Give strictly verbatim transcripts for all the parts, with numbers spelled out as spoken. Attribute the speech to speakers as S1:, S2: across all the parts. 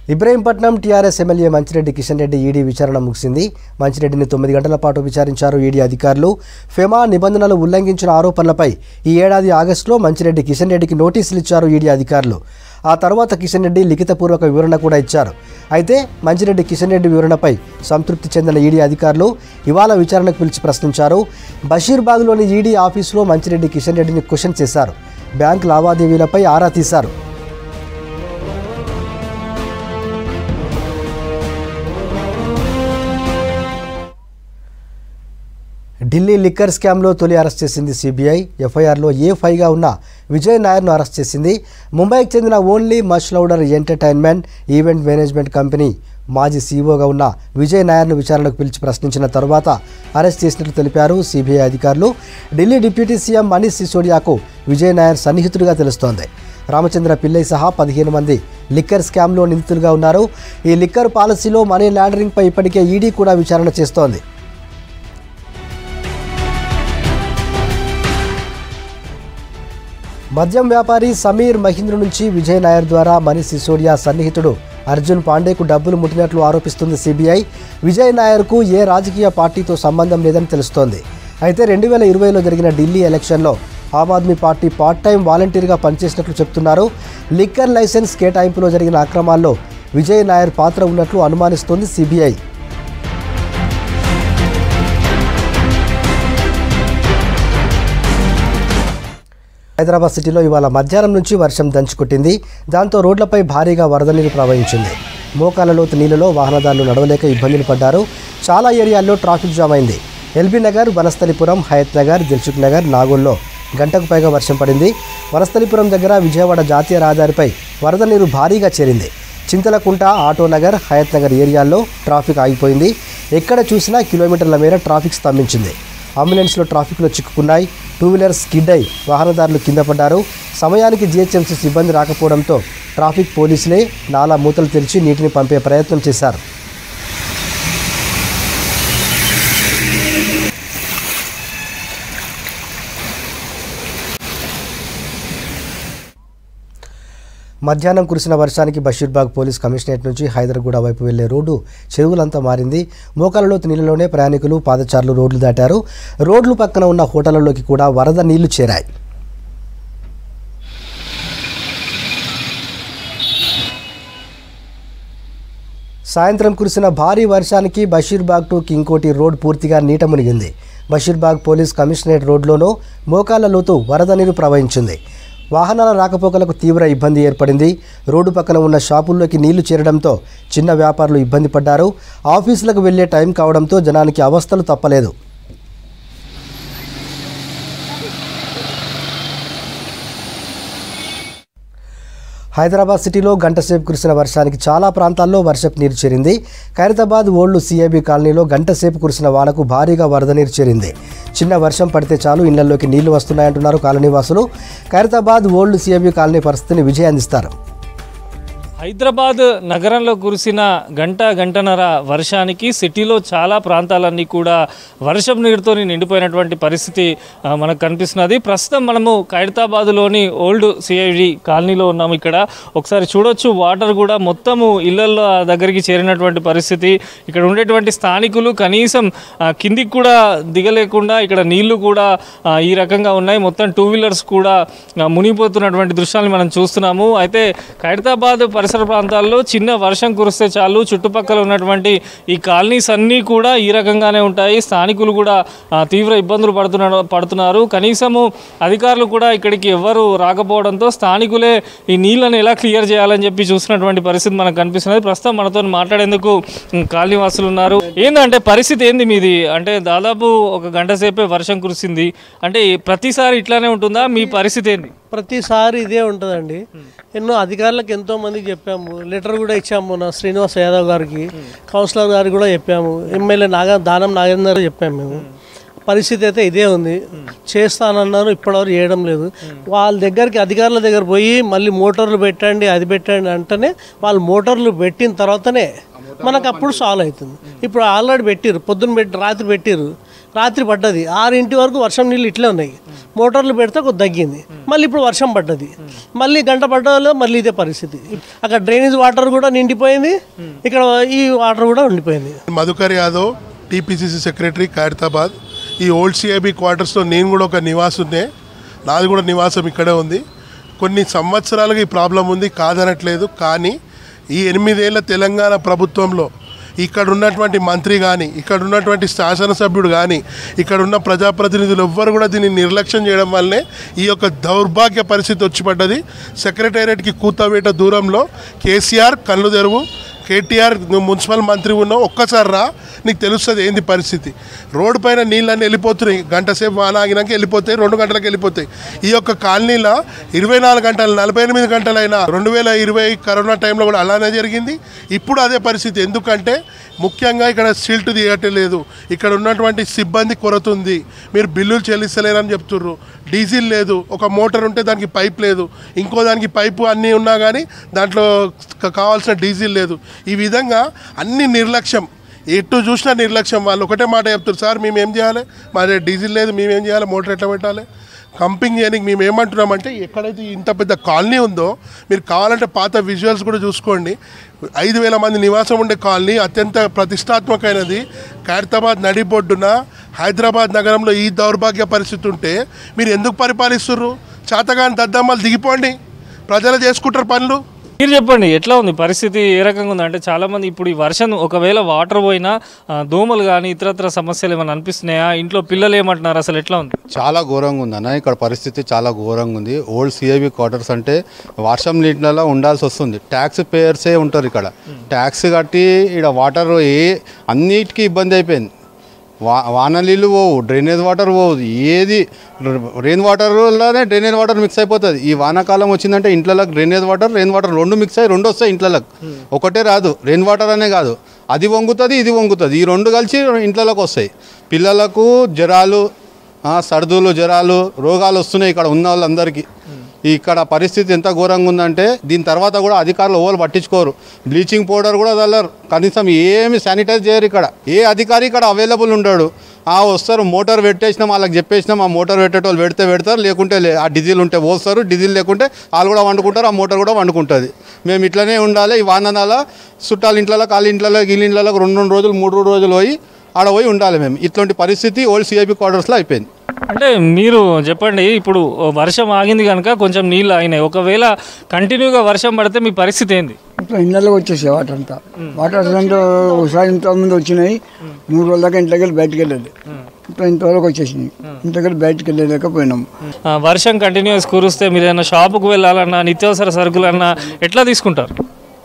S1: Ibrahimpatnam TRS MLA Manchireddy Kishan Reddy ED విచారణ ముగిసింది. మంచిరెడ్డిని తొమ్మిది గంటల పాటు విచారించారు ఈడీ అధికారులు. ఫెమా నిబంధనలు ఉల్లంఘించిన ఆరోపణలపై ఈ ఏడాది ఆగస్టులో మంచిరెడ్డి కిషన్ రెడ్డికి నోటీసులు ఇచ్చారు ఈడీ అధికారులు. ఆ తర్వాత కిషన్ రెడ్డి లిఖితపూర్వక వివరణ కూడా ఇచ్చారు. అయితే మంచిరెడ్డి కిషన్ రెడ్డి వివరణపై సంతృప్తి చెందిన ఈడీ అధికారులు ఇవాళ విచారణకు పిలిచి ప్రశ్నించారు. బషీర్బాగ్లోని ఈడీ ఆఫీసులో మంచిరెడ్డి కిషన్ రెడ్డిని క్వశ్చన్ చేశారు. బ్యాంక్ లావాదేవీలపై ఆరా తీశారు. ఢిల్లీ లిక్కర్ స్కామ్లో తొలి అరెస్ట్ చేసింది సిబిఐ. ఎఫ్ఐఆర్లో ఏ ఫైవ్గా ఉన్న విజయ్ నాయర్ను అరెస్ట్ చేసింది. ముంబైకి చెందిన only much louder entertainment event management company మాజీ సీఈఓగా ఉన్న విజయ్ నాయర్ను విచారణకు పిలిచి ప్రశ్నించిన తర్వాత అరెస్ట్ చేసినట్లు తెలిపారు సిబిఐ అధికారులు. ఢిల్లీ డిప్యూటీ సీఎం మనీష్ సిసోడియాకు విజయ్ నాయర్ సన్నిహితుడిగా తెలుస్తోంది. రామచంద్ర పిల్లై సహా పదిహేను మంది లిక్కర్ స్కామ్లో నిందితులుగా ఉన్నారు. ఈ లిక్కర్ పాలసీలో మనీ లాండరింగ్పై ఇప్పటికే ఈడీ కూడా విచారణ చేస్తోంది. మద్యం వ్యాపారి సమీర్ మహీంద్ర నుంచి విజయ్ నాయర్ ద్వారా మనీష్ సిసోడియా సన్నిహితుడు అర్జున్ పాండేకు డబ్బులు ముట్టినట్లు ఆరోపిస్తుంది సిబిఐ. విజయ్ నాయర్కు ఏ రాజకీయ పార్టీతో సంబంధం లేదని తెలుస్తోంది. అయితే రెండు వేల ఇరవైలో జరిగిన ఢిల్లీ ఎలక్షన్లో ఆమ్ ఆద్మీ పార్టీ పార్ట్ టైం వాలంటీర్గా పనిచేసినట్లు చెప్తున్నారు. లిక్కర్ లైసెన్స్ కేటాయింపులో జరిగిన అక్రమాల్లో విజయ్ నాయర్ పాత్ర ఉన్నట్లు అనుమానిస్తోంది సిబిఐ. హైదరాబాద్ సిటీలో ఇవాళ మధ్యాహ్నం నుంచి వర్షం దంచుకొట్టింది. దాంతో రోడ్లపై భారీగా వరద నీరు ప్రవహించింది. మోకాల లోతు నీళ్లలో వాహనదారులు నడవలేక ఇబ్బందులు పడ్డారు. చాలా ఏరియాల్లో ట్రాఫిక్ జామ్ అయింది. ఎల్బీ నగర్, వనస్థలిపురం, హయత్ నగర్, దిల్సుఖ్ నగర్, నాగోల్లో గంటకు పైగా వర్షం పడింది. వనస్థలిపురం దగ్గర విజయవాడ జాతీయ రహదారిపై వరద నీరు భారీగా చేరింది. చింతలకుంట, ఆటో నగర్, హయత్ నగర్ ఏరియాల్లో ట్రాఫిక్ ఆగిపోయింది. ఎక్కడ చూసినా కిలోమీటర్ల మేర ట్రాఫిక్ స్తంభించింది. అంబులెన్స్లో ట్రాఫిక్లో చిక్కుకున్నాయి. టూ వీలర్స్ స్కిడ్ అయి వాహనదారులు కింద పడ్డారు. సమయానికి జీహెచ్ఎంసీ సిబ్బంది రాకపోవడంతో ట్రాఫిక్ పోలీసులే నాలా మూతలు తెరిచి నీటిని పంపే ప్రయత్నం చేశారు. మధ్యాహ్నం కురిసిన వర్షానికి బషీర్బాగ్ పోలీస్ కమిషనరేట్ నుంచి హైదర్గూడ వైపు వెళ్లే రోడ్డు చెరువులంతా మారింది. మోకాలలోతు నీళ్ళలోనే ప్రయాణికులు, పాదచారులు రోడ్లు దాటారు. రోడ్లు పక్కన ఉన్న హోటళ్లలోకి కూడా వరద నీళ్లు చేరాయి. సాయంత్రం కురిసిన భారీ వర్షానికి బషీర్బాగ్ టు కింగ్కోటి రోడ్ పూర్తిగా నీట మునిగింది. బషీర్బాగ్ పోలీస్ కమిషనరేట్ రోడ్లోనూ మోకాళ్ల లోతు వరద నీరు ప్రవహించింది. వాహనాల రాకపోకలకు తీవ్ర ఇబ్బంది ఏర్పడింది. రోడ్డు పక్కన ఉన్న షాపుల్లోకి నీళ్లు చేరడంతో చిన్న వ్యాపారులు ఇబ్బంది పడ్డారు. ఆఫీసులకు వెళ్లే టైం కావడంతో జనానికి అవస్థలు తప్పలేదు. హైదరాబాద్ సిటీలో గంటసేపు కురిసిన వర్షానికి చాలా ప్రాంతాల్లో వర్షపు నీరు చేరింది. ఖైరతాబాద్ ఓల్డ్ సిఐబి కాలనీలో గంటసేపు కురిసిన వానకు భారీగా వరద నీరు చేరింది. చిన్న వర్షం పడితే చాలు ఇళ్లలోకి నీళ్లు వస్తున్నాయంటున్నారు కాలనీవాసులు. ఖైరతాబాద్ ఓల్డ్ సిఐబి కాలనీ పరిస్థితిని విజయ్ అందిస్తారు.
S2: హైదరాబాద్ నగరంలో కురిసిన గంట గంటన్నర వర్షానికి సిటీలో చాలా ప్రాంతాలన్నీ కూడా వర్షం నీరుతో నిండిపోయినటువంటి పరిస్థితి మనకు కనిపిస్తున్నది. ప్రస్తుతం మనము ఖైరతాబాద్లోని ఓల్డ్ సిఐడి కాలనీలో ఉన్నాము. ఇక్కడ ఒకసారి చూడొచ్చు, వాటర్ కూడా మొత్తము ఇళ్లల్లో దగ్గరికి చేరినటువంటి పరిస్థితి. ఇక్కడ ఉండేటువంటి స్థానికులు కనీసం కిందికి కూడా దిగలేకుండా ఇక్కడ నీళ్లు కూడా ఈ రకంగా ఉన్నాయి. మొత్తం టూ వీలర్స్ కూడా మునిగిపోతున్నటువంటి దృశ్యాలను మనం చూస్తున్నాము. అయితే ఖైరతాబాద్ పరిస్థితి పరిసర ప్రాంతాల్లో చిన్న వర్షం కురిస్తే చాలు చుట్టుపక్కల ఉన్నటువంటి ఈ కాలనీస్ అన్నీ కూడా ఈ రకంగానే ఉంటాయి. స్థానికులు కూడా తీవ్ర ఇబ్బందులు పడుతున్నారు పడుతున్నారు కనీసము అధికారులు కూడా ఇక్కడికి ఎవరు రాకపోవడంతో స్థానికులే ఈ నీళ్ళని ఎలా క్లియర్ చేయాలని చెప్పి చూసినటువంటి పరిస్థితి మనకు కనిపిస్తున్నది. ప్రస్తుతం మనతో మాట్లాడేందుకు కాలనీ వాసులు ఉన్నారు. ఏంటంటే పరిస్థితి ఏంది మీది? అంటే దాదాపు ఒక గంట సేపే వర్షం కురిసింది. అంటే ప్రతిసారి ఇట్లానే ఉంటుందా? మీ పరిస్థితి ఏంది?
S3: ప్రతిసారి ఇదే ఉంటుందండి. ఎన్నో అధికారులకు ఎంతో మందికి చెప్పాము, లెటర్ కూడా ఇచ్చాము. నా శ్రీనివాస్ యాదవ్ గారికి, కౌన్సిలర్ గారికి కూడా చెప్పాము, ఎమ్మెల్యే నాగ దానం నాగేందర్ చెప్పాము. మేము పరిస్థితి అయితే ఇదే ఉంది. చేస్తానన్నారు, ఇప్పటివరకు చేయడం లేదు. వాళ్ళ దగ్గరికి అధికారుల దగ్గర పోయి మళ్ళీ మోటార్లు పెట్టండి, అది పెట్టండి అంటేనే వాళ్ళు మోటార్లు పెట్టిన తర్వాతనే మనకు అప్పుడు సాల్వ్ అవుతుంది. ఇప్పుడు ఆల్రెడీ పెట్టిరు, పొద్దున్న పెట్టి రాత్రి పెట్టిరు, రాత్రి పడ్డది ఆరింటి వరకు వర్షం నీళ్ళు ఇట్లే ఉన్నాయి, మోటార్లు పెడితే కొద్ది తగ్గింది, మళ్ళీ ఇప్పుడు వర్షం పడ్డది, మళ్ళీ గంట పడ్డలో మళ్ళీ ఇదే పరిస్థితి. అక్కడ డ్రైనేజ్ వాటర్ కూడా నిండిపోయింది, ఇక్కడ ఈ వాటర్ కూడా ఉండిపోయింది.
S4: Madhukar Yadav, TPCC secretary, Khairatabad. ఈ ఓల్డ్ సిఐబి క్వార్టర్స్లో నేను కూడా ఒక నివాసునే, నాది కూడా నివాసం ఇక్కడే ఉంది. కొన్ని సంవత్సరాలుగా ఈ ప్రాబ్లం ఉంది, కాదనట్లేదు. కానీ ఈ ఎనిమిదేళ్ల తెలంగాణ ప్రభుత్వంలో ఇక్కడ ఉన్నటువంటి మంత్రి కానీ, ఇక్కడ ఉన్నటువంటి శాసనసభ్యుడు కానీ, ఇక్కడ ఉన్న ప్రజాప్రతినిధులు ఎవ్వరు కూడా దీన్ని నిర్లక్ష్యం చేయడం వల్లనే ఈ యొక్క దౌర్భాగ్య పరిస్థితి వచ్చి పడ్డది. సెక్రటేరియట్కి కూతవేట దూరంలో కేసీఆర్ కళ్ళు తెరువు, కేటీఆర్ నువ్వు మున్సిపల్ మంత్రి ఉన్నావు, ఒక్కసారి రా, నీకు తెలుస్తుంది ఏంది పరిస్థితి. రోడ్డు పైన నీళ్ళన్నీ వెళ్ళిపోతున్నాయి, గంట సేపు వాన ఆగినాక వెళ్ళిపోతాయి, రెండు గంటలకు వెళ్ళిపోతాయి. ఈ యొక్క కాలనీలో ఇరవై నాలుగు గంటలు నలభై ఎనిమిది గంటలైనా రెండు వేల ఇరవై కరోనా టైంలో కూడా అలానే జరిగింది. ఇప్పుడు అదే పరిస్థితి. ఎందుకంటే ముఖ్యంగా ఇక్కడ సిల్ట్ తీయట్లేదు, ఇక్కడ ఉన్నటువంటి సిబ్బంది కొరత ఉంది, మీరు బిల్లులు చెల్లిస్తలేరని చెప్తుర్రు, డీజిల్ లేదు, ఒక మోటార్ ఉంటే దానికి పైప్ లేదు, ఇంకో దానికి పైపు అన్నీ ఉన్నా కానీ దాంట్లో కావాల్సిన డీజిల్ లేదు. ఈ విధంగా అన్ని నిర్లక్ష్యం, ఎటు చూసినా నిర్లక్ష్యం. వాళ్ళు ఒకటే మాట చెప్తారు, సార్ మేము ఏం చేయాలి, మరి డీజిల్ లేదు, మేమేం చేయాలి, మోటార్ ఎట్లా పెట్టాలి, కంపింగ్ చేయడానికి మేము ఏమంటున్నామంటే ఎక్కడైతే ఇంత పెద్ద కాలనీ ఉందో మీరు కావాలంటే పాత విజువల్స్ కూడా చూసుకోండి. ఐదు వేల మంది నివాసం ఉండే కాలనీ, అత్యంత ప్రతిష్టాత్మకమైనది, ఖైరతాబాద్ నడిబొడ్డున హైదరాబాద్ నగరంలో ఈ దౌర్భాగ్య పరిస్థితి ఉంటే మీరు ఎందుకు పరిపాలిస్తుర్రు? చేతగాని దద్దమ్మలు దిగిపోండి, ప్రజలు చేసుకుంటారు పనులు.
S2: మీరు చెప్పండి, ఎట్లా ఉంది పరిస్థితి, ఏ రకంగా ఉంది? అంటే చాలామంది ఇప్పుడు ఈ వర్షం ఒకవేళ వాటర్ పోయినా దోమలు కానీ ఇతరత్ర సమస్యలు ఏమైనా అనిపిస్తున్నాయా? ఇంట్లో పిల్లలు ఏమంటున్నారు? అసలు ఎట్లా ఉంది?
S5: చాలా ఘోరంగా ఉంది అన్న, ఇక్కడ పరిస్థితి చాలా ఘోరంగా ఉంది. ఓల్డ్ సిఐబి క్వార్టర్స్ అంటే వర్షం నీటిలో ఉండాల్సి వస్తుంది. ట్యాక్స్ పేయర్సే ఉంటారు ఇక్కడ, ట్యాక్స్ కట్టి ఇక్కడ వాటర్ ఏ అన్నిటికీ ఇబ్బంది అయిపోయింది. వా వాన నీళ్ళు పోవు, డ్రైనేజ్ వాటర్ పోవు, ఏది రెయిన్ వాటర్లోనే డ్రైనేజ్ వాటర్ మిక్స్ అయిపోతుంది. ఈ వానాకాలం వచ్చిందంటే ఇంట్లోకి డ్రైనేజ్ వాటర్ రెయిన్ వాటర్ రెండు మిక్స్ అయ్యి రెండు వస్తాయి ఇంట్లోకి, ఒకటే రాదు. రెయిన్ వాటర్ అనే కాదు, అది వంగుతుంది ఇది వంగుతుంది, ఈ రెండు కలిసి ఇంట్లోకి వస్తాయి. పిల్లలకు జ్వరాలు, సర్దులు, జ్వరాలు, రోగాలు వస్తున్నాయి ఇక్కడ ఉన్న వాళ్ళందరికీ. ఇక్కడ పరిస్థితి ఎంత ఘోరంగా ఉందంటే దీని తర్వాత కూడా అధికారులు ఎవరు పట్టించుకోరు. బ్లీచింగ్ పౌడర్ కూడా చల్లరు, కనీసం ఏమి శానిటైజ్ చేయరు. ఇక్కడ ఏ అధికారి ఇక్కడ అవైలబుల్ ఉంటాడు? ఆ వస్తారు, మోటార్ పెట్టేసినాం వాళ్ళకి చెప్పేసినాం, ఆ మోటార్ పెట్టేటోళ్ళు పెడితే పెడతారు, లేకుంటే లే, ఆ డీజిల్ ఉంటే పోస్తారు, డీజిల్ లేకుంటే వాళ్ళు కూడా వండుకుంటారు, ఆ మోటార్ కూడా వండుకుంటుంది. మేము ఇట్లనే ఉండాలి. ఈ వాననాల చుట్టాల ఇంట్లో, కాళ్ళ ఇంట్లో, గిల్లి ఇంట్లో రెండు రెండు రోజులు మూడు రోజులు పోయి ఆడ పోయి ఉండాలి మేము. ఇట్లాంటి పరిస్థితి ఓల్డ్ సిఐబి క్వార్టర్స్లో అయిపోయింది.
S2: అంటే మీరు చెప్పండి, ఇప్పుడు వర్షం ఆగింది కనుక కొంచెం నీళ్ళు ఆగినాయి, ఒకవేళ కంటిన్యూగా వర్షం పడితే మీ పరిస్థితి ఏంది?
S6: ఇట్లా ఇళ్ళలోకి వచ్చేసాయి వాటర్ అంతా. వాటర్ అంటే ఒకసారి ఇంతకుముందు వచ్చినాయి, మూడు రోజుల దాకా ఇంట్లోకి వెళ్ళి బయటకు వెళ్ళాలి. ఇప్పుడు ఇంతవరకు వచ్చేసినాయి, ఇంట్లోకి వెళ్ళి బయటకు వెళ్ళలేకపోయినాము.
S2: వర్షం కంటిన్యూస్ కురిస్తే మీరు ఏదైనా షాపుకు వెళ్ళాలన్నా, నిత్యావసర సరుకులన్నా ఎట్లా తీసుకుంటారు?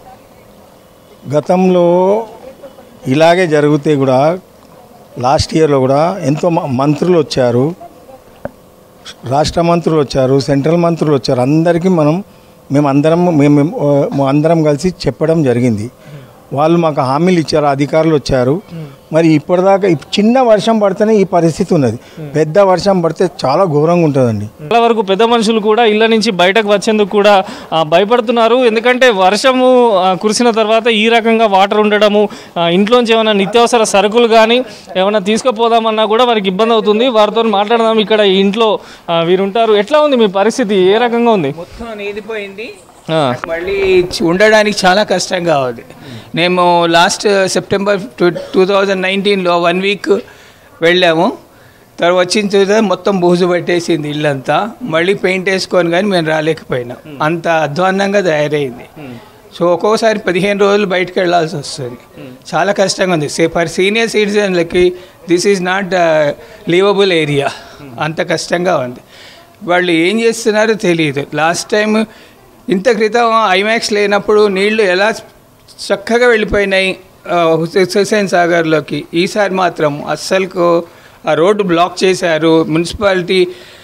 S7: గతంలో ఇలాగే జరిగితే కూడా లాస్ట్ ఇయర్లో కూడా ఎంతో మంత్రులు వచ్చారు, రాష్ట్ర మంత్రులు వచ్చారు, సెంట్రల్ మంత్రులు వచ్చారు. అందరికీ మనం మేము అందరం మేము అందరం కలిసి చెప్పడం జరిగింది. వాళ్ళు మాకు హామీలు ఇచ్చారు, అధికారులు వచ్చారు. మరి ఇప్పటిదాకా చిన్న వర్షం పడితేనే ఈ పరిస్థితి ఉన్నది, పెద్ద వర్షం పడితే చాలా ఘోరంగా ఉంటుందండి.
S2: చాలా వరకు పెద్ద మనుషులు కూడా ఇళ్ళ నుంచి బయటకు వచ్చేందుకు కూడా భయపడుతున్నారు. ఎందుకంటే వర్షము కురిసిన తర్వాత ఈ రకంగా వాటర్ ఉండడము, ఇంట్లోంచి ఏమైనా నిత్యావసర సరుకులు కానీ ఏమైనా తీసుకుపోదామన్నా కూడా వారికి ఇబ్బంది అవుతుంది. వారితో మాట్లాడదాం. ఇక్కడ ఇంట్లో వీరుంటారు. ఎట్లా ఉంది మీ పరిస్థితి, ఏ రకంగా ఉంది?
S8: మొత్తం నీదిపోయింది, మళ్ళీ ఉండడానికి చాలా కష్టంగా ఉంది. మేము last September two two thousand నైన్టీన్లో వన్ వీక్ వెళ్ళాము. తర్వాత వచ్చిన తర్వాత మొత్తం బూజు పట్టేసింది ఇల్లంతా. మళ్ళీ పెయింట్ వేసుకొని కానీ మేము రాలేకపోయినాం, అంత అధ్వాన్నంగా తయారైంది. సో ఒక్కోసారి పదిహేను రోజులు బయటకు వెళ్ళాల్సి వస్తుంది, చాలా కష్టంగా ఉంది. సే ఫర్ సీనియర్ సిటిజన్లకి this is not livable area, అంత కష్టంగా ఉంది. వాళ్ళు ఏం చేస్తున్నారో తెలియదు. లాస్ట్ టైం ఇంత క్రితం ఐమాక్స్ లేనప్పుడు నీళ్లు ఎలా చక్కగా వెళ్ళిపోయినాయి హుస్సేన్ సాగర్లోకి. ఈసారి మాత్రం అస్సలు ఆ రోడ్డు బ్లాక్ చేశారు. Municipality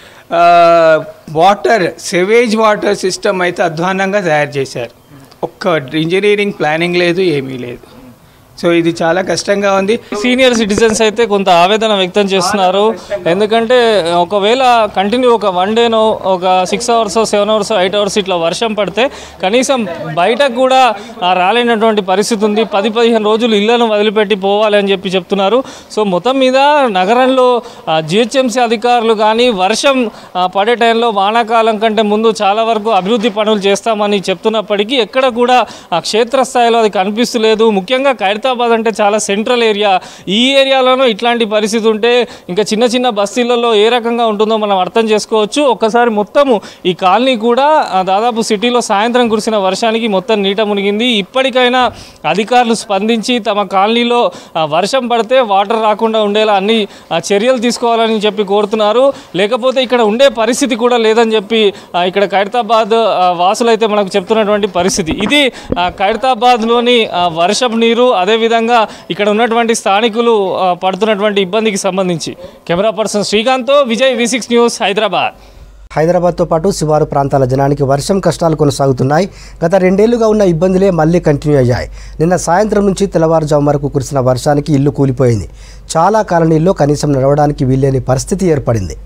S8: water sewage water system అయితే అధ్వానంగా తయారు చేశారు. ఒక్క ఇంజనీరింగ్ ప్లానింగ్ లేదు, ఏమీ లేదు. సో ఇది చాలా కష్టంగా ఉంది.
S2: సీనియర్ సిటిజన్స్ అయితే కొంత ఆవేదన వ్యక్తం చేస్తున్నారు. ఎందుకంటే ఒకవేళ కంటిన్యూ ఒక వన్ డేనో ఒక six hours seven hours eight hours ఇట్లా వర్షం పడితే కనీసం బయటకు కూడా రాలేనటువంటి పరిస్థితి ఉంది. పది పదిహేను రోజులు ఇళ్లను వదిలిపెట్టి పోవాలి అని చెప్పి చెప్తున్నారు. సో మొత్తం మీద నగరంలో జిహెచ్ఎంసీ అధికారులు కానీ వర్షం పడే టైంలో వానాకాలం కంటే ముందు చాలా వరకు అభివృద్ధి పనులు చేస్తామని చెప్తున్నప్పటికీ ఎక్కడ కూడా క్షేత్రస్థాయిలో అది కనిపిస్తలేదు. ముఖ్యంగా ఖైరతాబాద్ అంటే చాలా సెంట్రల్ ఏరియా. ఈ ఏరియాలోనూ ఇట్లాంటి పరిస్థితి ఉంటే ఇంకా చిన్న చిన్న బస్తీలలో ఏ రకంగా ఉంటుందో మనం అర్థం చేసుకోవచ్చు. ఒక్కసారి మొత్తము ఈ కాలనీ కూడా దాదాపు సిటీలో సాయంత్రం కురిసిన వర్షానికి మొత్తం నీట మునిగింది. ఇప్పటికైనా అధికారులు స్పందించి తమ కాలనీలో వర్షం పడితే వాటర్ రాకుండా ఉండేలా అన్ని చర్యలు తీసుకోవాలని చెప్పి కోరుతున్నారు. లేకపోతే ఇక్కడ ఉండే పరిస్థితి కూడా లేదని చెప్పి ఇక్కడ ఖైరతాబాద్ వాసులైతే మనకు చెప్తున్నటువంటి పరిస్థితి. ఇది ఖైరతాబాద్లోని వర్షపు నీరు, అదేవిధంగా ఇక్కడ ఉన్నటువంటి స్థానికులు పడుతున్నటువంటి ఇబ్బందికి సంబంధించి. కెమెరా పర్సన్ శ్రీకాంత్తో Vijay, V six news, Hyderabad.
S1: హైదరాబాద్తో పాటు శివారు ప్రాంతాల జనానికి వర్షం కష్టాలు కొనసాగుతున్నాయి. గత రెండేళ్లుగా ఉన్న ఇబ్బందులే మళ్లీ కంటిన్యూ అయ్యాయి. నిన్న సాయంత్రం నుంచి తెల్లవారుజాము వరకు కురిసిన వర్షానికి ఇల్లు కూలిపోయింది. చాలా కాలనీల్లో కనీసం నడవడానికి వీల్లేని పరిస్థితి ఏర్పడింది.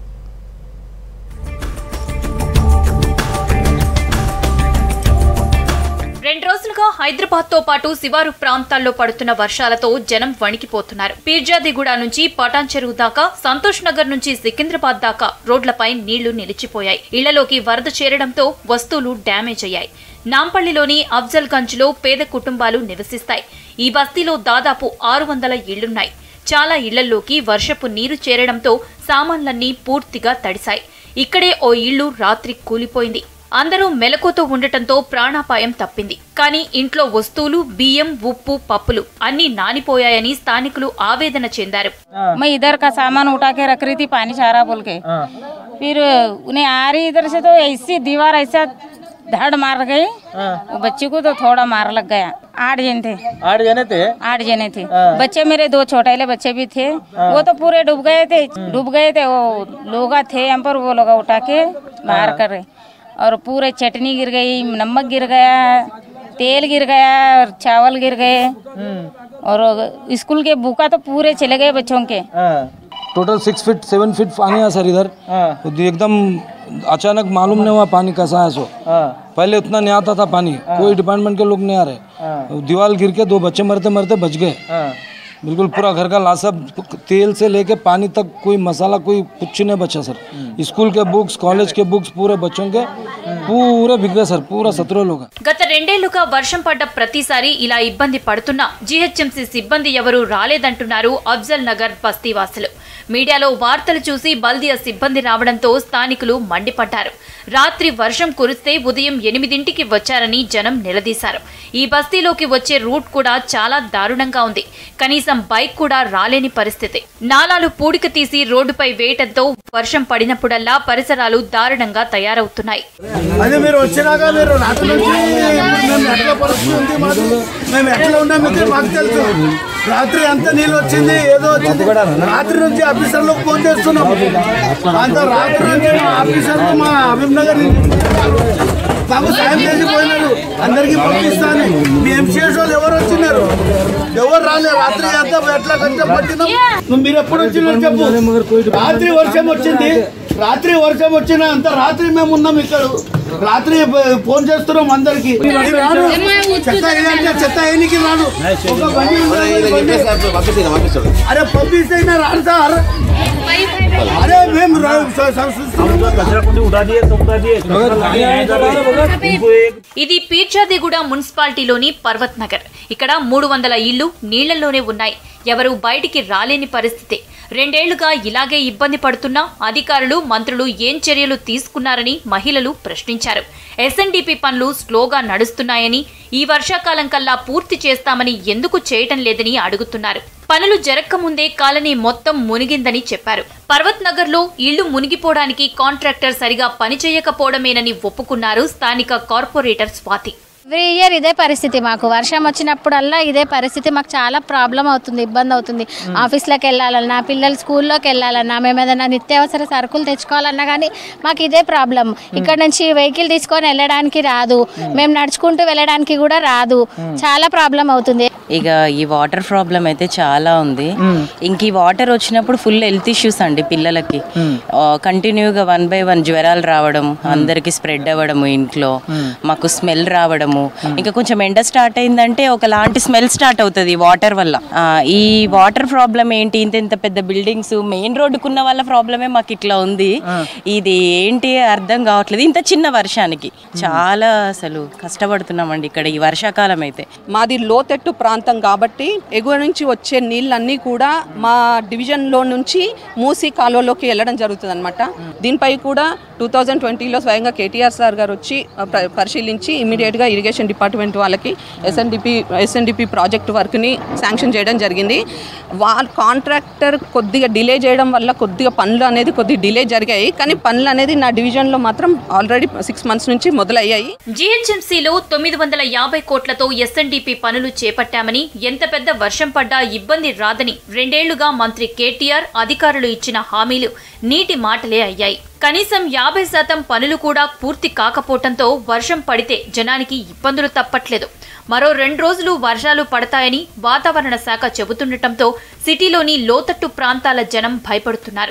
S9: రెండు రోజులుగా హైదరాబాద్ తో పాటు శివారు ప్రాంతాల్లో పడుతున్న వర్షాలతో జనం వణికిపోతున్నారు. పీర్జాదిగూడ నుంచి పటాన్ చెరువు దాకా, సంతోష్ నగర్ నుంచి సికింద్రాబాద్ దాకా రోడ్లపై నీళ్లు నిలిచిపోయాయి. ఇళ్లలోకి వరద చేరడంతో వస్తువులు డ్యామేజ్ అయ్యాయి. నాంపల్లిలోని అఫ్జల్ గంజ్ లో పేద కుటుంబాలు నివసిస్తాయి. ఈ బస్తీలో దాదాపు ఆరు వందల ఇళ్లున్నాయి. చాలా ఇళ్లలోకి వర్షపు నీరు చేరడంతో సామాన్లన్నీ పూర్తిగా తడిశాయి. ఇక్కడే ఓ ఇళ్లు రాత్రి కూలిపోయింది. అందరూ మెలకుతో ఉండటంతో ప్రాణాపాయం తప్పింది. కానీ ఇంట్లో వస్తువులు, బియ్యం, ఉప్పు, పప్పులు అన్ని నానిపోయాయని స్థానికులు ఆవేదన చెందారు.
S10: मैं इधर का सामान उठा के रख रही थी पानी चाह रहा बोल के, फिर उन्हें आ रही इधर से तो ऐसी दीवार ऐसा धड़ मार गई, बच्चे को तो थोड़ा मार लग गया. आठ जन थे
S11: आठ जने थे
S10: आठ जने थे बच्चे मेरे दो छोटे बच्चे भी थे. वो तो पूरे डूब गए थे डूब गए थे वो लोग थे यहाँ पर, वो लोग उठा के बाहर कर रहे. और पूरे चटनी गिर गई, नमक गिर गया, तेल गिर गया, और चावल गिर गए, और स्कूल के बुका तो पूरे चले गए बच्चों के.
S11: Total six feet seven feet पानी है सर इधर. एकदम अचानक मालूम नहीं हुआ पानी कैसा है. सो पहले उतना नहीं आता था पानी, कोई डिपार्टमेंट के लोग नहीं आ रहे. दीवार गिर के दो बच्चे मरते मरते बच गए. बिल्कुल पूरा घर का लाशा, तेल से लेके पानी तक कोई मसाला कोई कुछ नहीं बचा सर. स्कूल के बुक्स, कॉलेज के बुक्स पूरे बच्चों के पूरे बिक गए सर. पूरा सत्रह लोग.
S9: గత రెండేళ్లుగా వర్షం పడ్డ ప్రతిసారి ఇలా ఇబ్బంది పడుతున్నా జీహెచ్ఎంసీ సిబ్బంది ఎవరూ రాలేదంటున్నారు అఫ్జల్ నగర్ బస్తీవాసులు. మీడియాలో వార్తలు చూసి బల్దియా సిబ్బంది రావడంతో స్థానికులు మండిపడ్డారు. రాత్రి వర్షం కురిస్తే ఉదయం ఎనిమిదింటికి వచ్చారని జనం నిలదీశారు. ఈ బస్తీలోకి వచ్చే రూట్ కూడా చాలా దారుణంగా ఉంది. కనీసం బైక్ కూడా రాలేని పరిస్థితి. నాలాలు పూడిక తీసి రోడ్డుపై వేయటంతో వర్షం పడినప్పుడల్లా పరిసరాలు దారుణంగా తయారవుతున్నాయి.
S12: రాత్రి అంతా నీళ్ళు వచ్చింది, ఏదో వచ్చింది. రాత్రి నుంచి ఆఫీసర్లకు ఫోన్ చేస్తున్నాం. అంత రాత్రి నుంచి ఆఫీసర్లు మా హబీబ్ నగర్ బాబు సాయం చేసిపోయినారు. అందరికి పంపిస్తాను. మీ ఎంసీఎస్ వాళ్ళు ఎవరు వచ్చినారు? ఎవరు రాలేదు. రాత్రి అంతా ఎట్లా కష్టపడుతున్నాం. మీరు ఎప్పుడు వచ్చినారు చెప్పు. రాత్రి వర్షం వచ్చింది. రాత్రి వర్షం వచ్చినా అంత రాత్రి మేము ఉన్నాం ఇక్కడ. రాత్రి ఫోన్ చేస్తున్నాం అందరికి. చెత్త చెత్త ఏనికి రాను. ఒక బండి అరే పంపిస్తే రాను సార్. అరే మేము
S9: ఇది పీర్జాదిగూడ మున్సిపాలిటీలోని పర్వత్ నగర్. ఇక్కడ మూడు వందల ఇళ్లు నీళ్లలోనే ఉన్నాయి. ఎవరూ బయటికి రాలేని పరిస్థితి. రెండేళ్లుగా ఇలాగే ఇబ్బంది పడుతున్నా అధికారులు, మంత్రులు ఏం చర్యలు తీసుకున్నారని మహిళలు ప్రశ్నించారు. ఎస్ఎన్డిపి పనులు స్లోగా నడుస్తున్నాయని, ఈ వర్షాకాలం కల్లా పూర్తి చేస్తామని ఎందుకు చేయటం లేదని అడుగుతున్నారు. పనులు జరక్కముందే కాలనీ మొత్తం మునిగిందని చెప్పారు. పర్వత్ నగర్ లో ఇళ్లు మునిగిపోవడానికి కాంట్రాక్టర్ సరిగా పనిచేయకపోవడమేనని ఒప్పుకున్నారు స్థానిక కార్పొరేటర్ స్వాతి.
S13: ఎవ్రీ ఇయర్ ఇదే పరిస్థితి. మాకు వర్షం వచ్చినప్పుడల్లా ఇదే పరిస్థితి. మాకు చాలా ప్రాబ్లం అవుతుంది, ఇబ్బంది అవుతుంది. ఆఫీస్లోకి వెళ్ళాలన్నా, పిల్లలు స్కూల్లోకి వెళ్ళాలన్నా, మేము ఏదైనా నిత్యావసర సరుకులు తెచ్చుకోవాలన్నా కానీ మాకు ఇదే ప్రాబ్లం. ఇక్కడ నుంచి వెహికల్ తీసుకొని వెళ్ళడానికి రాదు, మేము నడుచుకుంటూ వెళ్ళడానికి కూడా రాదు. చాలా ప్రాబ్లం అవుతుంది.
S14: ఇక ఈ వాటర్ ప్రాబ్లం అయితే చాలా ఉంది. ఇంక ఈ వాటర్ వచ్చినప్పుడు ఫుల్ హెల్త్ ఇష్యూస్ అండి పిల్లలకి. కంటిన్యూగా వన్ బై వన్ జ్వరాలు రావడం, అందరికి స్ప్రెడ్ అవ్వడము, ఇంట్లో మాకు స్మెల్ రావడము. ఇంకా కొంచెం ఎండ స్టార్ట్ అయిందంటే ఒకలాంటి స్మెల్ స్టార్ట్ అవుతుంది వాటర్ వల్ల. ఈ వాటర్ ప్రాబ్లం ఏంటి, ఇంత ఇంత పెద్ద బిల్డింగ్స్ మెయిన్ రోడ్డుకున్న వాళ్ళ ప్రాబ్లమే మాకు ఇట్లా ఉంది. ఇది ఏంటి అర్థం కావట్లేదు. ఇంత చిన్న వర్షానికి చాలా అసలు కష్టపడుతున్నామండి ఇక్కడ ఈ వర్షాకాలం అయితే.
S15: మాది లోతట్టు ప్రాంతం కాబట్టి ఎగువ నుంచి వచ్చే నీళ్ళన్నీ కూడా మా డివిజన్లో నుంచి మూసీ కాలువలోకి వెళ్ళడం జరుగుతుంది అనమాట. దీనిపై కూడా టూ థౌజండ్ ట్వంటీలో స్వయంగా కేటీఆర్ సార్ గారు వచ్చి పరిశీలించి ఇమీడియట్గా ఇరిగేషన్ డిపార్ట్మెంట్ వాళ్ళకి ఎస్ఎన్డిపి ఎస్ఎన్డిపి ప్రాజెక్ట్ వర్క్ని శాంక్షన్ చేయడం జరిగింది. వాళ్ళ కాంట్రాక్టర్ కొద్దిగా డిలే చేయడం వల్ల కొద్దిగా పనులు అనేది కొద్దిగా డిలే జరిగాయి. కానీ పనులు అనేది నా డివిజన్లో మాత్రం ఆల్రెడీ సిక్స్ మంత్స్ నుంచి మొదలయ్యాయి.
S9: జీహెచ్ఎంసీలో తొమ్మిది వందల యాభై కోట్లతో ఎస్ఎన్డిపి పనులు చేపట్టామని, ఎంత పెద్ద వర్షం పడ్డా ఇబ్బంది రాదని రెండేళ్లుగా మంత్రి కేటీఆర్ అధికారులు ఇచ్చిన హామీలు నీటి మాటలే అయ్యాయి. కనీసం యాభై శాతం పనులు కూడా పూర్తి కాకపోవడంతో వర్షం పడితే జనానికి ఇబ్బందులు తప్పట్లేదు. మరో రెండు రోజులు వర్షాలు పడతాయని వాతావరణ శాఖ చెబుతుండటంతో సిటీలోని లోతట్టు ప్రాంతాల జనం భయపడుతున్నారు.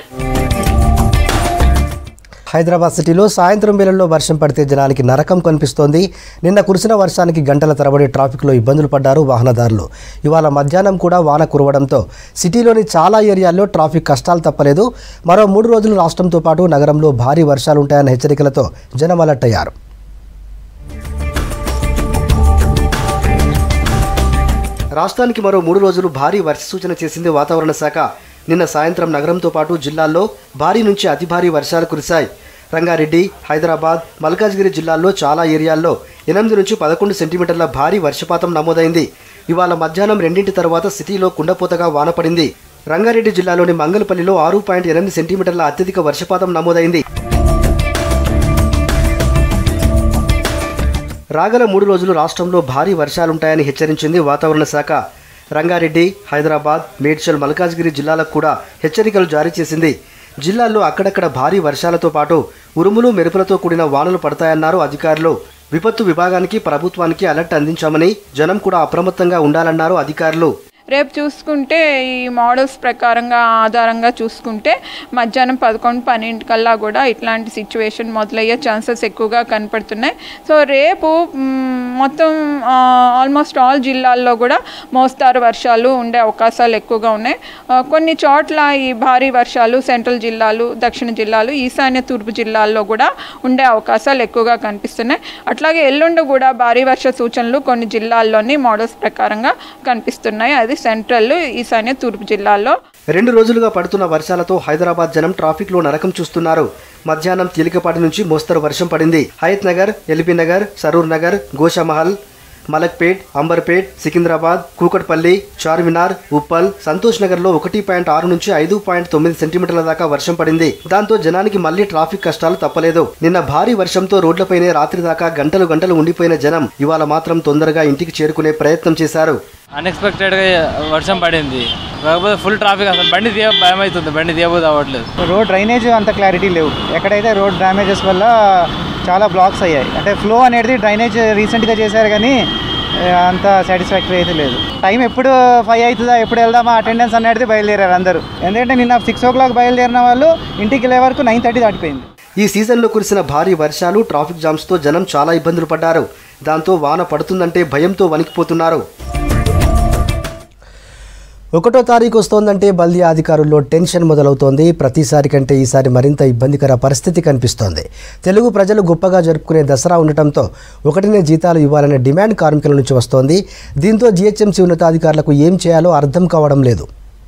S1: హైదరాబాద్ సిటీలో సాయంత్రం వేళల్లో వర్షం పడితే జనానికి నరకం కనిపిస్తోంది. నిన్న కురిసిన వర్షానికి గంటల తరబడి ట్రాఫిక్లో ఇబ్బందులు పడ్డారు వాహనదారులు. ఇవాళ మధ్యాహ్నం కూడా వాన కురవడంతో సిటీలోని చాలా ఏరియాల్లో ట్రాఫిక్ కష్టాలు తప్పలేదు. మరో మూడు రోజులు రాష్ట్రంతో పాటు నగరంలో భారీ వర్షాలుంటాయన్న హెచ్చరికలతో జనం అలర్ట్ అయ్యారు. రాష్ట్రానికి మరో మూడు రోజులు భారీ వర్ష సూచన చేసింది వాతావరణ శాఖ. నిన్న సాయంత్రం నగరంతో పాటు జిల్లాల్లో భారీ నుంచి అతి భారీ వర్షాలు కురిశాయి. రంగారెడ్డి, హైదరాబాద్, మల్కాజ్గిరి జిల్లాల్లో చాలా ఏరియాల్లో ఎనిమిది నుంచి పదకొండు సెంటీమీటర్ల భారీ వర్షపాతం నమోదైంది. ఇవాళ మధ్యాహ్నం రెండింటి తర్వాత సిటీలో కుండపోతగా వాన పడింది. రంగారెడ్డి జిల్లాలోని మంగళపల్లిలో ఆరు పాయింట్ ఎనిమిది సెంటీమీటర్ల అత్యధిక వర్షపాతం నమోదైంది. రాగల మూడు రోజులు రాష్ట్రంలో భారీ వర్షాలుంటాయని హెచ్చరించింది వాతావరణ శాఖ. రంగారెడ్డి, హైదరాబాద్, మేడ్చల్, మల్కాజ్గిరి జిల్లాలకు కూడా హెచ్చరికలు జారీ చేసింది. జిల్లాల్లో అక్కడక్కడ భారీ వర్షాలతో పాటు ఉరుములు మెరుపులతో కూడిన వానలు పడతాయన్నారు అధికారులు. విపత్తు విభాగానికి, ప్రభుత్వానికి అలర్ట్ అందించామని, జనం కూడా అప్రమత్తంగా ఉండాలన్నారు అధికారులు.
S16: రేపు చూసుకుంటే ఈ మోడల్స్ ప్రకారంగా ఆధారంగా చూసుకుంటే మధ్యాహ్నం పదకొండు పన్నెండు కల్లా కూడా ఇట్లాంటి సిచ్యువేషన్ మొదలయ్యే ఛాన్సెస్ ఎక్కువగా కనపడుతున్నాయి. సో రేపు మొత్తం ఆల్మోస్ట్ ఆల్ జిల్లాల్లో కూడా మోస్తారు వర్షాలు ఉండే అవకాశాలు ఎక్కువగా ఉన్నాయి. కొన్ని చోట్ల ఈ భారీ వర్షాలు సెంట్రల్ జిల్లాలు, దక్షిణ జిల్లాలు, ఈశాన్య తూర్పు జిల్లాల్లో కూడా ఉండే అవకాశాలు ఎక్కువగా కనిపిస్తున్నాయి. అట్లాగే ఎల్లుండి కూడా భారీ వర్ష సూచనలు కొన్ని జిల్లాల్లోని మోడల్స్ ప్రకారంగా కనిపిస్తున్నాయి. అది సెంట్రల్, ఈశాన్య తూర్పు జిల్లాల్లో.
S1: రెండు రోజులుగా పడుతున్న వర్షాలతో హైదరాబాద్ జనం ట్రాఫిక్ లో నరకం చూస్తున్నారు. మధ్యాహ్నం తేలికపాటి నుంచి మోస్తరు వర్షం పడింది. హయత్ నగర్, ఎల్బీ నగర్, సరూర్ నగర్, గోషామహల్, మలక్పేట్, అంబర్పేట్, సికింద్రాబాద్, కూకట్పల్లి, చార్మినార్, ఉప్పల్, సంతోష్ నగర్లో ఒకటి పాయింట్ ఆరు నుంచి ఐదు పాయింట్ తొమ్మిది సెంటీమీటర్ల దాకా వర్షం పడింది. దాంతో జనానికి మళ్లీ ట్రాఫిక్ కష్టాలు తప్పలేదు. నిన్న భారీ వర్షంతో రోడ్లపైనే రాత్రి దాకా గంటలు గంటలు ఉండిపోయిన జనం ఇవాళ మాత్రం తొందరగా ఇంటికి చేరుకునే ప్రయత్నం చేశారు.
S17: అన్ఎక్స్పెక్టెడ్గా వర్షం పడింది, కాకపోతే ఫుల్ ట్రాఫిక్. అసలు బండి తీయ భయం అవుతుంది, బండి తీయబోదు అవ్వట్లేదు.
S18: రోడ్ డ్రైనేజ్ అంత క్లారిటీ లేవు. ఎక్కడైతే రోడ్ డ్యామేజెస్ వల్ల చాలా బ్లాక్స్ అయ్యాయి. అంటే ఫ్లో అనేది డ్రైనేజ్ రీసెంట్గా చేశారు కానీ అంత సాటిస్ఫాక్టరీ అయితే లేదు. టైం ఎప్పుడు ఫైవ్ అవుతుందా, ఎప్పుడు వెళ్దామా అటెండెన్స్ అనేది బయలుదేరారు అందరూ. ఎందుకంటే నిన్న సిక్స్ ఓ క్లాక్ బయలుదేరిన వాళ్ళు ఇంటికి వెళ్ళే వరకు నైన్ థర్టీ దాటిపోయింది.
S1: ఈ సీజన్లో కురిసిన భారీ వర్షాలు, ట్రాఫిక్ జామ్స్తో జనం చాలా ఇబ్బందులు పడ్డారు. దాంతో వాన పడుతుందంటే భయంతో వణికిపోతున్నారు. ఒకటో తారీఖు వస్తోందంటే బల్దియా అధికారుల్లో టెన్షన్ మొదలవుతోంది. ప్రతిసారి కంటే ఈసారి మరింత ఇబ్బందికర పరిస్థితి కనిపిస్తోంది. తెలుగు ప్రజలు గొప్పగా జరుపుకునే దసరా ఉండటంతో ఒకటినే జీతాలు ఇవ్వాలనే డిమాండ్ కార్మికుల నుంచి వస్తోంది. దీంతో జీహెచ్ఎంసీ ఉన్నతాధికారులకు ఏం చేయాలో అర్థం కావడం లేదు.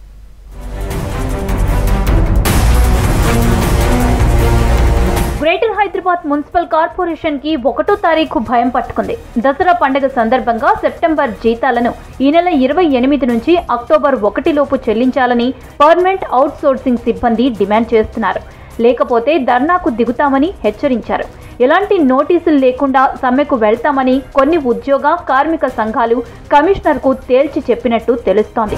S9: గ్రేటర్ హైదరాబాద్ మున్సిపల్ కార్పొరేషన్ కి ఒకటో తారీఖు భయం పట్టుకుంది. దసరా పండుగ సందర్భంగా సెప్టెంబర్ జీతాలను ఈ నెల ఇరవై ఎనిమిది నుంచి అక్టోబర్ ఒకటి లోపు చెల్లించాలని పర్మనెంట్ అవుట్ సోర్సింగ్ సిబ్బంది డిమాండ్ చేస్తున్నారు. లేకపోతే ధర్నాకు దిగుతామని హెచ్చరించారు. ఎలాంటి నోటీసులు లేకుండా సమ్మెకు వెళ్తామని కొన్ని ఉద్యోగ కార్మిక సంఘాలు కమిషనర్కు తేల్చి చెప్పినట్టు తెలుస్తోంది.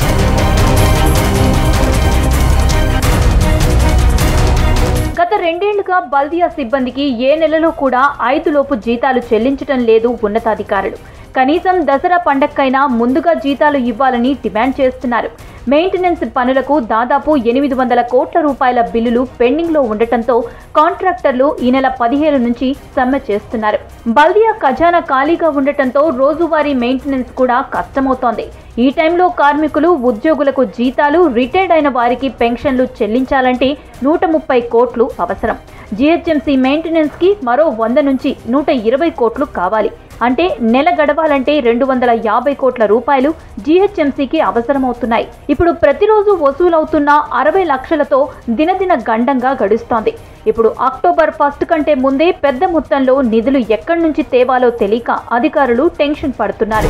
S9: గత రెండేళ్లుగా బల్దియా సిబ్బందికి ఏ నెలలో కూడా ఐదు లోపు జీతాలు చెల్లించడం లేదు ఉన్నతాధికారులు. కనీసం దసరా పండగకైనా ముందుగా జీతాలు ఇవ్వాలని డిమాండ్ చేస్తున్నారు. మెయింటెనెన్స్ పనులకు దాదాపు ఎనిమిది వందల కోట్ల రూపాయల బిల్లులు పెండింగ్ లో ఉండటంతో కాంట్రాక్టర్లు ఈ నెల పదిహేను నుంచి సమ్మె చేస్తున్నారు. బల్దియా ఖజానా ఖాళీగా ఉండటంతో రోజువారీ మెయింటెనెన్స్ కూడా కష్టమవుతోంది. ఈ టైంలో కార్మికులు, ఉద్యోగులకు జీతాలు, రిటైర్డ్ అయిన వారికి పెన్షన్లు చెల్లించాలంటే నూట ముప్పై కోట్లు అవసరం. జీహెచ్ఎంసీ మెయింటెనెన్స్ కి మరో వంద నుంచి నూట ఇరవై కోట్లు కావాలి. అంటే నెల గడవాలంటే రెండు వందల యాభై కోట్ల రూపాయలు జీహెచ్ఎంసీకి అవసరమవుతున్నాయి. ఇప్పుడు ప్రతిరోజు వసూలవుతున్న అరవై లక్షలతో దినదిన గండంగా గడుస్తోంది. ఇప్పుడు అక్టోబర్ ఫస్ట్ కంటే ముందే పెద్ద మొత్తంలో నిధులు ఎక్కడి నుంచి తేవాలో తెలియక అధికారులు టెన్షన్ పడుతున్నారు.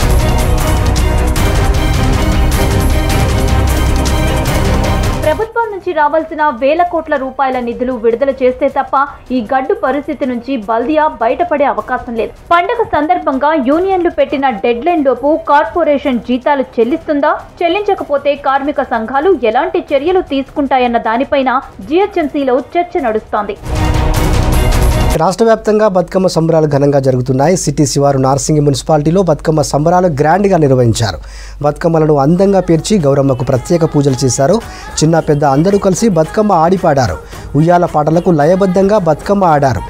S9: ప్రభుత్వం నుంచి రావాల్సిన వేల కోట్ల రూపాయల నిధులు విడుదల చేస్తే తప్ప ఈ గడ్డు పరిస్థితి నుంచి బల్దియా బయటపడే అవకాశం లేదు. పండగ సందర్భంగా యూనియన్లు పెట్టిన డెడ్ లైన్ లోపు కార్పొరేషన్ జీతాలు చెల్లిస్తుందా, చెల్లించకపోతే కార్మిక సంఘాలు ఎలాంటి చర్యలు తీసుకుంటాయన్న దానిపైన జీహెచ్ఎంసీలో చర్చ నడుస్తోంది.
S1: రాష్ట్ర వ్యాప్తంగా బతుకమ్మ సంబరాలు ఘనంగా జరుగుతున్నాయి. సిటీ శివారు నార్సింగి మున్సిపాలిటీలో బతుకమ్మ సంబరాలు గ్రాండ్గా నిర్వహించారు. బతుకమ్మలను అందంగా పేర్చి గౌరమ్మకు ప్రత్యేక పూజలు చేశారు. చిన్న పెద్ద అందరూ కలిసి బతుకమ్మ ఆడిపాడారు. ఉయ్యాల పాటలకు లయబద్ధంగా బతుకమ్మ ఆడారు.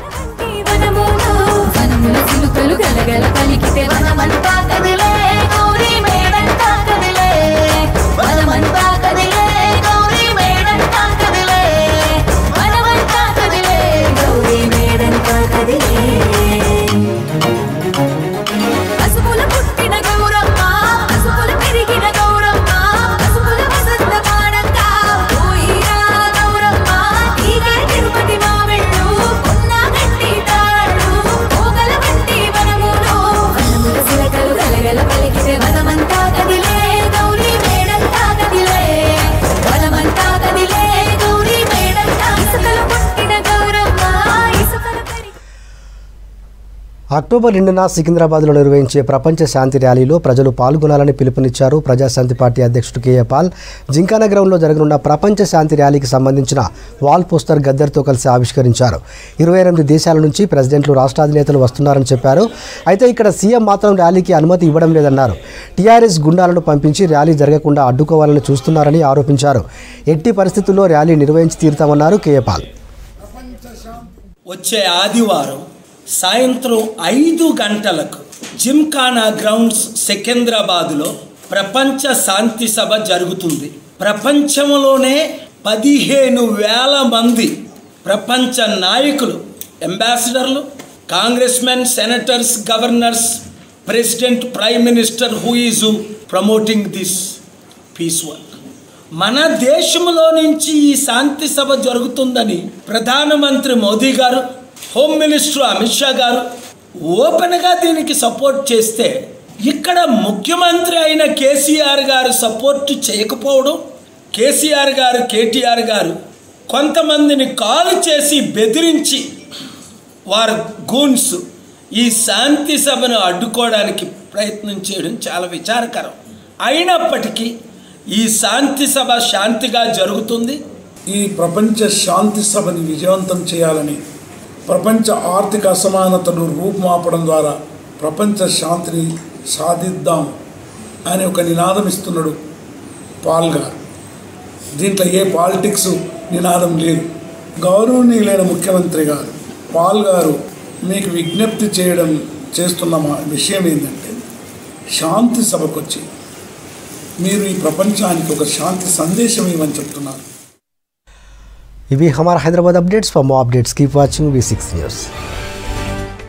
S1: అక్టోబర్ రెండున సికింద్రాబాద్లో నిర్వహించే ప్రపంచ శాంతి ర్యాలీలో ప్రజలు పాల్గొనాలని పిలుపునిచ్చారు. ప్రజాశాంతి పార్టీ అధ్యక్షుడు కేఏ పాల్ జింకానా గ్రౌండ్లో జరగనున్న ప్రపంచ శాంతి ర్యాలీకి సంబంధించిన వాల్ పోస్టర్ గద్దర్తో కలిసి ఆవిష్కరించారు. ఇరవై ఎనిమిది దేశాల నుంచి ప్రెసిడెంట్లు, రాష్ట్రాధినేతలు వస్తున్నారని చెప్పారు. అయితే ఇక్కడ సీఎం మాత్రం ర్యాలీకి అనుమతి ఇవ్వడం లేదన్నారు. టీఆర్ఎస్ గుండాలను పంపించి ర్యాలీ జరగకుండా అడ్డుకోవాలని చూస్తున్నారని ఆరోపించారు. ఎట్టి పరిస్థితుల్లో ర్యాలీ నిర్వహించి తీరుతామన్నారు కేఏ పాల్.
S19: వచ్చే ఆదివారం సాయంత్రం ఐదు గంటలకు జిమ్ఖానా గ్రౌండ్స్ సికింద్రాబాద్లో ప్రపంచ శాంతి సభ జరుగుతుంది. ప్రపంచంలోనే పదిహేను వేల మంది ప్రపంచ నాయకులు, అంబాసిడర్లు, congressmen, senators, governors, president, prime minister who is promoting this peace work. మన దేశంలో నుంచి ఈ శాంతి సభ జరుగుతుందని ప్రధానమంత్రి మోదీ గారు, హోమ్ మినిస్టర్ అమిత్ షా గారు ఓపెన్గా దీనికి సపోర్ట్ చేస్తే, ఇక్కడ ముఖ్యమంత్రి అయిన కేసీఆర్ గారు సపోర్ట్ చేయకపోవడం, కేసీఆర్ గారు, కేటీఆర్ గారు కొంతమందిని కాల్ చేసి బెదిరించి వారు గూన్స్ ఈ శాంతి సభను అడ్డుకోవడానికి ప్రయత్నం చేయడం చాలా విచారకరం. అయినప్పటికీ ఈ శాంతి సభ శాంతిగా జరుగుతుంది.
S20: ఈ ప్రపంచ శాంతి సభని విజయవంతం చేయాలని, ప్రపంచ ఆర్థిక అసమానతను రూపుమాపడం ద్వారా ప్రపంచ శాంతిని సాధిద్దాం అని ఒక నినాదం ఇస్తున్నాడు పాల్ గారు. దీంట్లో ఏ పాలిటిక్స్ నినాదం లేదు. గౌరవనీయులైన ముఖ్యమంత్రి గారు, పాల్ గారు మీకు విజ్ఞప్తి చేయడం చేస్తున్న మా విషయం ఏంటంటే, శాంతి సభకు వచ్చి మీరు ఈ ప్రపంచానికి ఒక శాంతి సందేశం ఇవ్వని చెప్తున్నారు.
S1: ఇవి హమారా Hyderabad updates. For more updates keep watching V six news.